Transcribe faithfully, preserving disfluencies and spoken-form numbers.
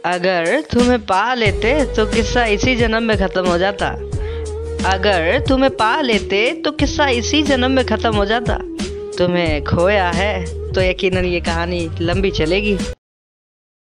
अगर तुम्हें पा लेते तो किस्सा इसी जन्म में खत्म हो जाता। अगर तुम्हें पा लेते तो किस्सा इसी जन्म में खत्म हो जाता। तुम्हें खोया है तो यकीनन ये कहानी लंबी चलेगी।